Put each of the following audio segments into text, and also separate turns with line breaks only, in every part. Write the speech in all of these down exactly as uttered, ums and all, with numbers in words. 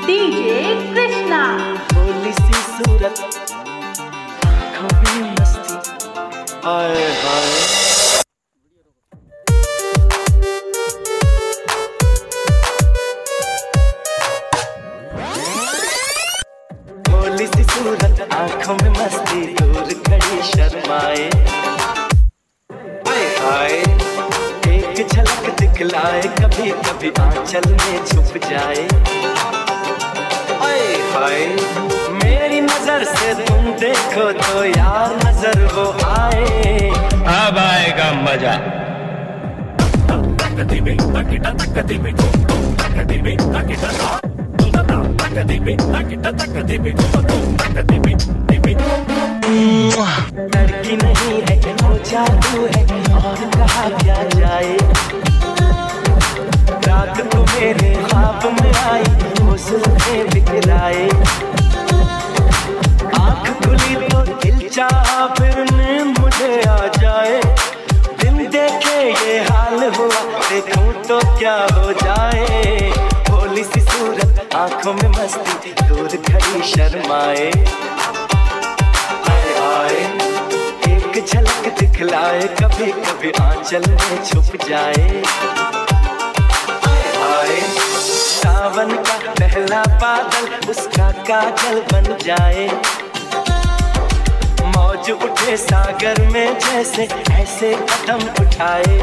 DJ Krishna.
भोली सी सूरत, आँखों में मस्ती, हाय हाय। भोली सी सूरत, आँखों में मस्ती, दूर खड़ी शर्माए, हाय हाय। एक झलक दिखलाए, कभी कभी आंचल में छुप जाए, हाय हाय। मेरी नजर से तुम देखो तो यार नजर वो आए,
अब आएगा मजा।
लड़की नहीं है वो जादू है, और कहा क्या जाए। रात को मेरे ख्वाब में आई, वो सुल्फे बिखराए। आँख खुली तो दिल चाहा, फिर नींद मुझे आ जाए। दिन देखे ये हाल हुआ, देखूं तो क्या हो जाए। भोली सी सूरत, आँखों में मस्ती, दूर खड़ी शर्माए, हाय हाय। एक झलक दिखलाए, कभी कभी आंचल में छुप जाए, हाय। सावन का पहला बादल उसका काजल बन जाए। मौज उठे सागर में जैसे ऐसे कदम उठाए।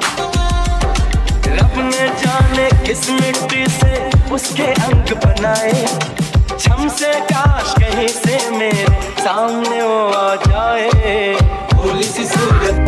रब ने जाने किस मिट्टी से उसके अंग बनाए। छम से काश कहीं से मेरे सामने वो आ जाए। भोली सी सूरत,